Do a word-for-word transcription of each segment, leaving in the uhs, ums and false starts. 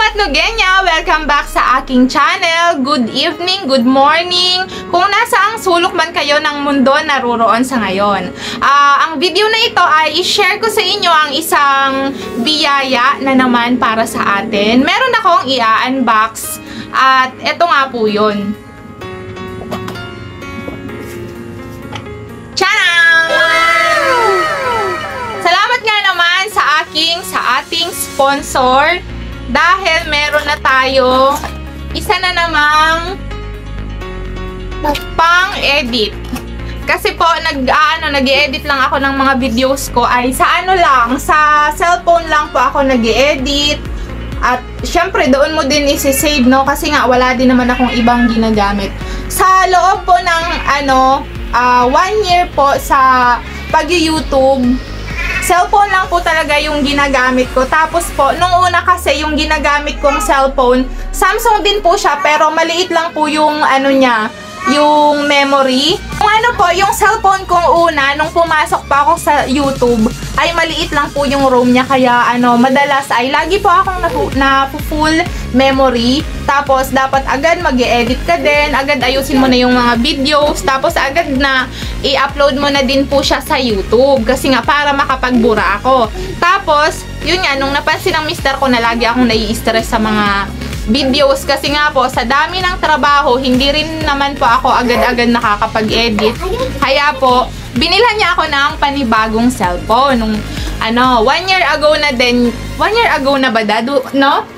Katnugenya! Welcome back sa aking channel. Good evening, good morning. Kung nasa ang sulok man kayo ng mundo, naroroon sa ngayon. Uh, ang video na ito ay i-share ko sa inyo ang isang biyaya na naman para sa atin. Meron akong i-unbox at eto nga po yun. Salamat nga naman sa aking, sa ating sponsor dahil meron na tayo isa na namang pang-edit. Kasi po, nag, ano, nag-i-edit lang ako ng mga videos ko ay sa ano lang, sa cellphone lang po ako nag-i-edit. At syempre, doon mo din isi-save, no? Kasi nga, wala din naman akong ibang ginagamit. Sa loob po ng, ano, uh, one year po sa pag-YouTube, cellphone lang po talaga yung ginagamit ko. Tapos po, nung una kasi yung ginagamit kong cellphone, Samsung din po siya, pero maliit lang po yung ano niya, yung memory. Yung ano po, yung cellphone kong una, nung pumasok pa ako sa YouTube, ay maliit lang po yung ROM niya. Kaya ano, madalas ay lagi po akong na full memory. Tapos dapat agad mag-e-edit ka din, agad ayusin mo na yung mga videos, tapos agad na i-upload mo na din po siya sa YouTube. Kasi nga para makapagbura ako. Tapos, yun nga, nung napansin ng mister ko na lagi akong nai-stress sa mga videos kasi nga po, sa dami ng trabaho, hindi rin naman po ako agad-agad nakakapag-edit. Kaya po, binilhan niya ako ng panibagong cellphone. Nung, ano, one year ago na din, one year ago na ba, dadu, no?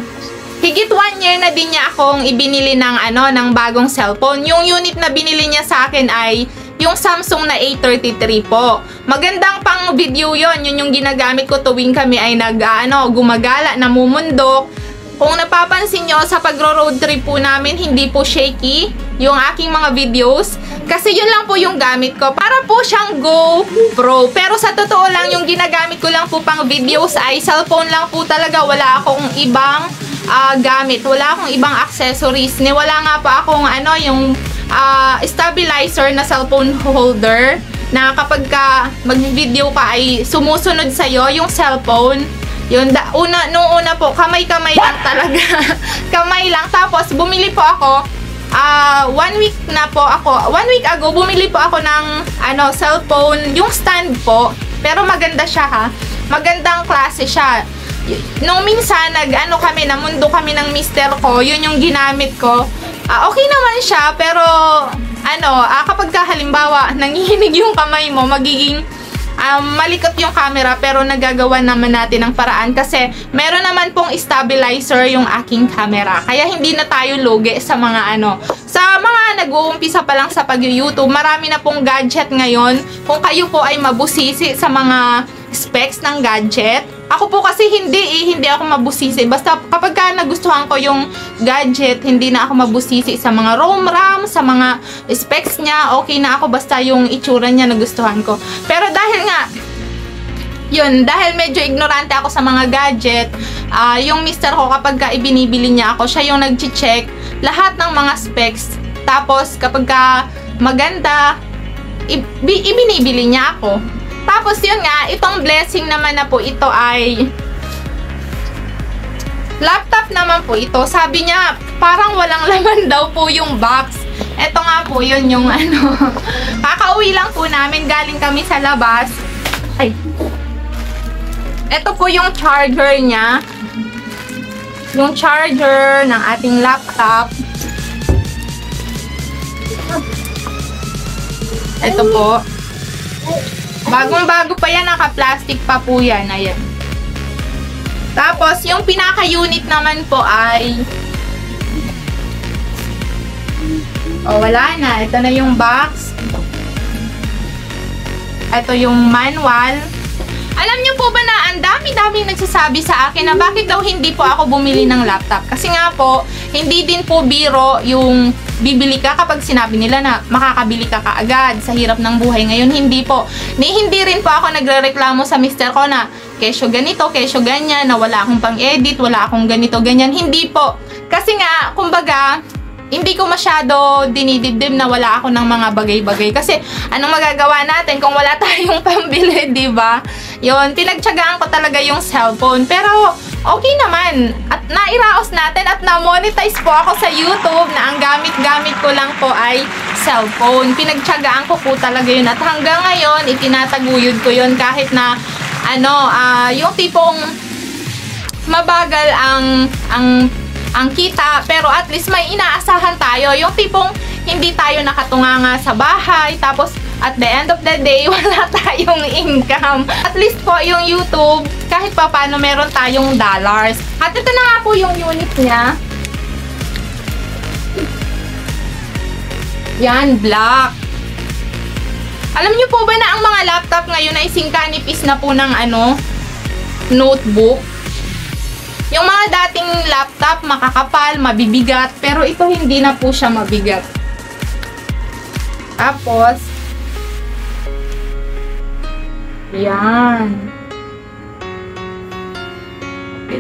Higit one year na din niya akong ibinili ng, ano, ng bagong cellphone. Yung unit na binili niya sa akin ay yung Samsung na A thirty-three po. Magandang pang video yon. Yun yung ginagamit ko tuwing kami ay nag, ano, gumagala, namumundok. Kung napapansin nyo, sa pagro-road trip po namin, hindi po shaky yung aking mga videos. Kasi yun lang po yung gamit ko. Para po siyang GoPro. Pero sa totoo lang, yung ginagamit ko lang po pang videos ay cellphone lang po talaga. Wala akong ibang uh, gamit. Wala akong ibang accessories. Ni wala nga pa akong ano, yung uh, stabilizer na cellphone holder. Na kapag ka mag-video ka ay sumusunod sa'yo yung cellphone. Yun, da, una, nung una po, kamay-kamay lang talaga. Kamay lang. Tapos, bumili po ako, uh, one week na po ako, one week ago, bumili po ako ng, ano, cellphone, yung stand po. Pero maganda siya, ha. Magandang klase siya. Nung minsan, nag, ano kami, namundo kami ng mister ko, yun yung ginamit ko. Uh, okay naman siya, pero, ano, uh, kapag ka, halimbawa, nangihinig yung kamay mo, magiging, Um, malikot yung camera, pero nagagawa naman natin ng paraan kasi meron naman pong stabilizer yung aking camera. Kaya hindi na tayo lugi sa mga ano. Sa mga nag-uumpisa pa lang sa pag-YouTube, marami na pong gadget ngayon. Kung kayo po ay mabusisi sa mga specs ng gadget. Ako po kasi hindi eh, hindi ako mabusisi. Basta kapag ka nagustuhan ko yung gadget, hindi na ako mabusisi sa mga ROM, RAM, sa mga specs niya. Okay na ako basta yung itsura niya nagustuhan ko. Pero dahil nga, yun, dahil medyo ignorante ako sa mga gadget, uh, yung mister ko kapag ka ibinibili niya ako, siya yung nag-check lahat ng mga specs. Tapos kapag ka maganda, ibinibili niya ako. Tapos yun nga, itong blessing naman na po ito ay laptop naman po ito. Sabi niya, parang walang laman daw po yung box. Ito nga po yun yung ano. Kakauwi lang po namin, galing kami sa labas. Ay. Ito po yung charger niya. Yung charger ng ating laptop. Ito po. Bagong-bago pa yan, naka-plastic pa po yan. Ayan. Tapos, yung pinaka-unit naman po ay oh, wala na. Ito na yung box. Ito yung manual. Alam niyo po ba na ang dami-daming nagsasabi sa akin na bakit daw hindi po ako bumili ng laptop? Kasi nga po, hindi din po biro yung bibili ka kapag sinabi nila na makakabili ka kaagad sa hirap ng buhay ngayon. Hindi po. Ni hindi rin po ako nagrereklamo sa mister ko na kesyo ganito, kesyo ganyan, na wala akong pang-edit, wala akong ganito, ganyan. Hindi po. Kasi nga, kumbaga, hindi ko masyado dinidibdim na wala ako ng mga bagay-bagay. Kasi, anong magagawa natin kung wala tayong pambili, di ba? Yun, pinagtyagaan ko talaga yung cellphone. Pero, okay naman. At nairaos natin at na-monetize po ako sa YouTube na ang gamit-gamit ko lang po ay cellphone. Pinagtiyagaan ko po talaga yun. At hanggang ngayon, itinataguyod ko yun kahit na ano, uh, yung tipong mabagal ang ang ang kita, pero at least may inaasahan tayo. Yung tipong hindi tayo nakatunganga sa bahay, tapos at the end of the day, wala tayong income. At least po yung YouTube, kahit pa paano meron tayong dollars. At ito na nga po yung unit niya. Yan, black. Alam niyo po ba na ang mga laptop ngayon ay singkanipis na po ng ano, notebook? Yung mga dating laptop, makakapal, mabibigat, pero ito hindi na po siya mabigat. Tapos, yan. Okay.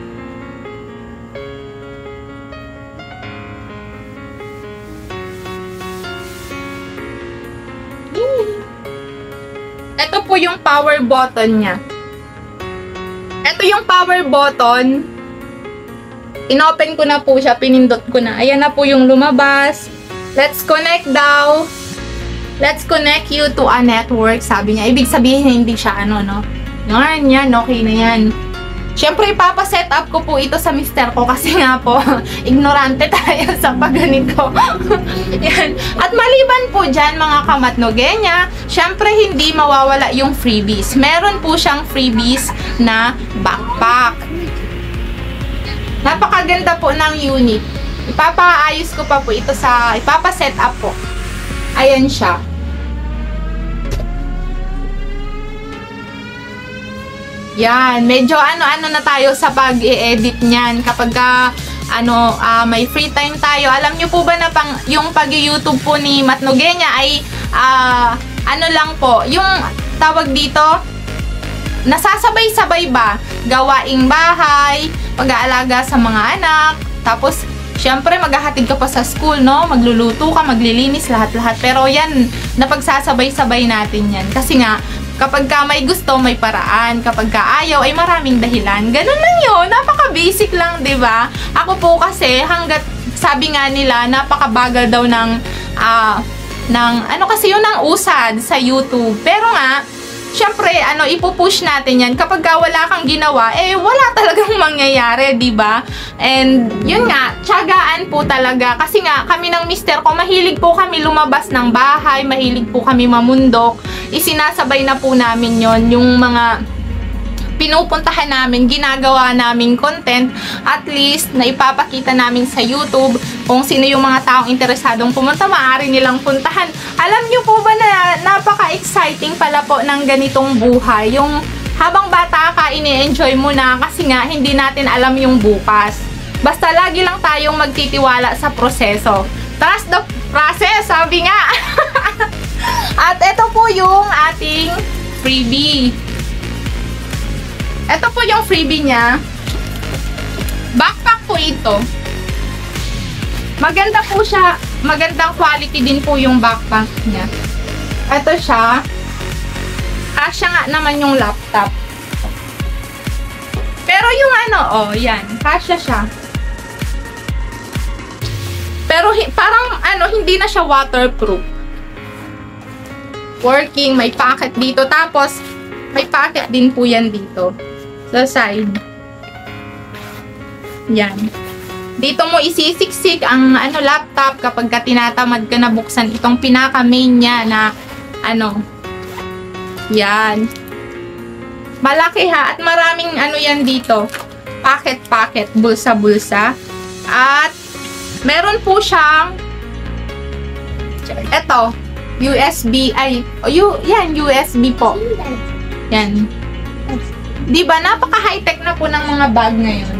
Ito po yung power button niya. Ito yung power button. Inopen ko na po siya, pinindot ko na. Ayan na po yung lumabas. Let's connect daw. Let's connect you to a network, sabi niya. Ibig sabihin, hindi siya ano, no? Yan, yan, okay na yan. Siyempre, ipapaset up ko po ito sa mister ko kasi nga po, ignorante tayo sa pagganito. Yan. At maliban po dyan, mga kamatnogenya, siyempre, hindi mawawala yung freebies. Meron po siyang freebies na backpack. Napakaganda po ng unit. Ipapaayos ko pa po ito sa, ipapaset up po. Ayan siya. Yan, medyo ano-ano na tayo sa pag-i-edit niyan kapag ka, ano, uh, may free time tayo. Alam niyo po ba na pang, yung pag-YouTube po ni Matnogenya ay uh, ano lang po, yung tawag dito, nasasabay-sabay ba? Gawaing bahay, pag-aalaga sa mga anak, tapos syempre maghahatid ka pa sa school, no? Magluluto ka, maglilinis, lahat-lahat. Pero yan, napagsasabay-sabay natin yan. Kasi nga, kapag ka may gusto, may paraan. Kapag ka ayaw, ay maraming dahilan. Ganun lang yun. Napaka-basic lang, di ba? Ako po kasi, hanggat sabi nga nila, napakabagal daw ng, ah, uh, ng, ano kasi yun, ng usad sa YouTube. Pero nga, syempre, ano, ipupush natin yan. Kapag ka wala kang ginawa, eh, wala talagang mangyayari, di ba? And, yun nga, tiyagaan po talaga. Kasi nga, kami ng mister ko, mahilig po kami lumabas ng bahay, mahilig po kami mamundok. Isinasabay na po namin yon yung mga pinupuntahan namin, ginagawa naming content, at least, na ipapakita namin sa YouTube kung sino yung mga taong interesadong pumunta, maaari nilang puntahan. Alam nyo po ba na napaka-exciting pala po ng ganitong buhay? Yung habang bata ka, ini-enjoy mo na kasi nga, hindi natin alam yung bukas. Basta lagi lang tayong magtitiwala sa proseso. Trust the process, sabi nga. At ito po yung ating freebie. Ito po yung freebie niya. Backpack po ito. Maganda po siya. Magandang quality din po yung backpack niya. Ito siya. Kasya nga naman yung laptop. Pero yung ano, oh, yan. Kasya siya. Pero parang ano, hindi na siya waterproof. Working, may pocket dito. Tapos, may pocket din po yan dito. Sa side. Yan. Dito mo isisiksik ang ano, laptop kapag ka tinatamad ka na buksan itong pinaka-main niya na ano. Yan. Malaki ha. At maraming ano yan dito. Pocket-pocket. Bulsa-bulsa. At meron po siyang eto. U S B. Ay. Oh, you, yan. U S B po. Yan. Diba? Napaka-high-tech na po ng mga bag ngayon.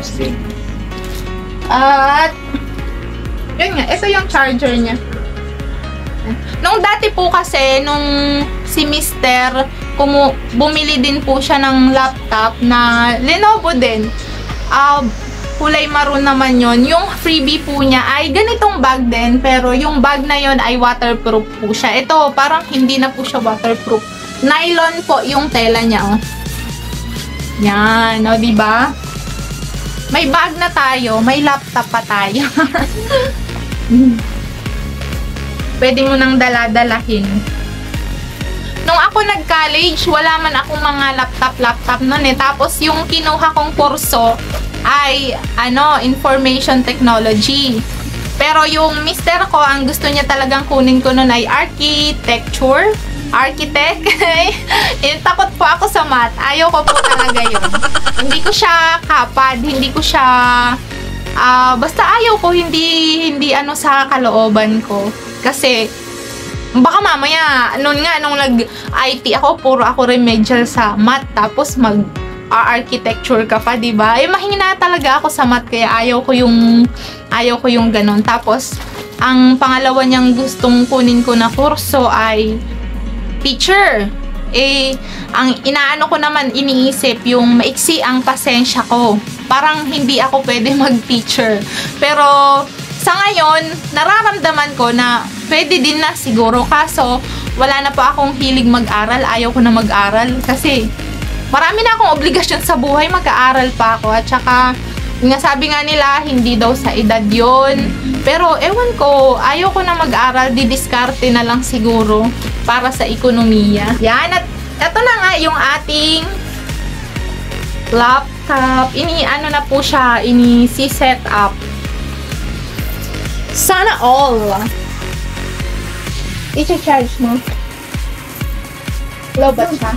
At yun nga. Ito yung charger niya. Nung dati po kasi, nung si mister, kumu bumili din po siya ng laptop na Lenovo din. Uh, kulay maroon naman yon. Yung freebie po niya ay ganitong bag din, pero yung bag na yon ay waterproof po siya. Ito, parang hindi na po siya waterproof. Nylon po yung tela niya, oh. Yan, o, oh, diba? may bag na tayo, may laptop pa tayo. Pwede mo nang dala-dalahin. Nung ako nag-college, wala man akong mga laptop-laptop nun eh. Tapos yung kinuha kong kurso ay, ano, information technology. Pero yung mister ko, ang gusto niya talagang kunin ko nun ay architecture. Architect. eh, takot po ako sa math. Ayaw ko po talaga yun. Hindi ko siya kapad. Hindi ko siya... Uh, basta ayaw ko, hindi, hindi ano sa kalooban ko. Kasi, baka mamaya, noon nga, nung nag-I T ako, puro ako remedial sa math. Tapos mag-architecture ka pa, diba? Eh, mahina talaga ako sa math. Kaya ayaw ko yung, ayaw ko yung ganun. Tapos, ang pangalawa niyang gustong kunin ko na kurso ay teacher. Eh, ang inaano ko naman, iniisip, yung maiksi ang pasensya ko. Parang hindi ako pwede mag-teacher. Pero, sa ngayon, nararamdaman ko na pwede din na siguro. Kaso, wala na pa akong hilig mag-aral. Ayaw ko na mag-aral. Kasi, marami na akong obligasyon sa buhay. Mag-aaral pa ako. At saka, nga sabi nga nila, hindi daw sa edad yon. Pero, ewan ko, ayaw ko na mag-aral. Didiskarte na lang siguro para sa ekonomiya. Yan. At ito na nga yung ating laptop. Ini, ano na po siya, ini si set up. Sana all. I-charge mo. Low ba siya?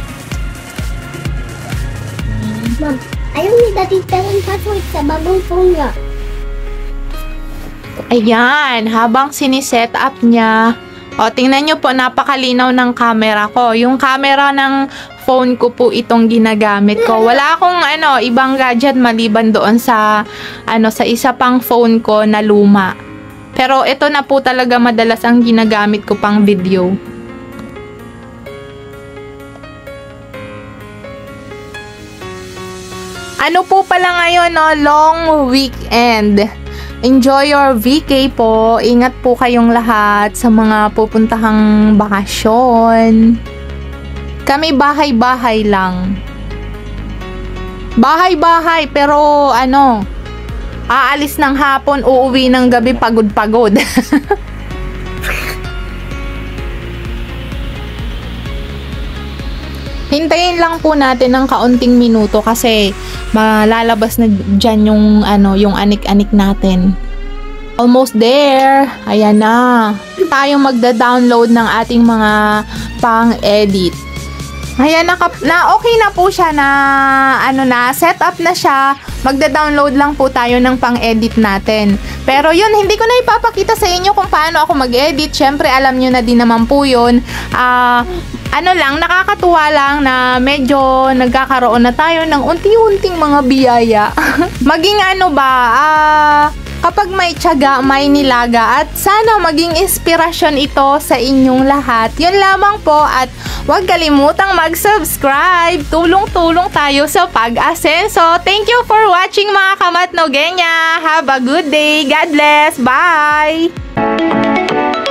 Ma'am, ayaw ni dati talang password sa bagong phone nga. Ayan, habang siniset up niya, o tingnan nyo po, napakalinaw ng camera ko. Yung camera ng phone ko po itong ginagamit ko. Wala akong ano, ibang gadget maliban doon sa ano, sa isa pang phone ko na luma. Pero ito na po talaga madalas ang ginagamit ko pang video. Ano po pala ngayon, no? Long weekend. Enjoy your V K po. Ingat po kayong lahat sa mga pupuntahang bakasyon. Kami bahay-bahay lang. Bahay-bahay, pero ano, aalis ng hapon, uuwi ng gabi pagod-pagod. Hintayin lang po natin ng kaunting minuto kasi malalabas na dyan yung, ano, yung anik-anik natin. Almost there. Ayan na. Tayo magda-download ng ating mga pang-edit. Ayan, na, na okay na po siya na, ano na, set up na siya. Magda-download lang po tayo ng pang-edit natin. Pero yun, hindi ko na ipapakita sa inyo kung paano ako mag-edit. Siyempre, alam nyo na din naman po yun. Ah... Uh, ano lang, nakakatuwa lang na medyo nagkakaroon na tayo ng unti-unting mga biyaya. Maging ano ba, ah, uh, kapag may tiyaga, may nilaga, at sana maging inspirasyon ito sa inyong lahat. Yun lamang po, at huwag kalimutang mag-subscribe. Tulong-tulong tayo sa pag-asenso. Thank you for watching mga kamatnogenya. Have a good day. God bless. Bye!